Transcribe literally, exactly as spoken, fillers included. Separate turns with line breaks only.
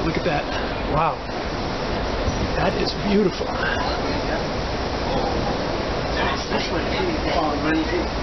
look at that. Wow. That is beautiful.
This one,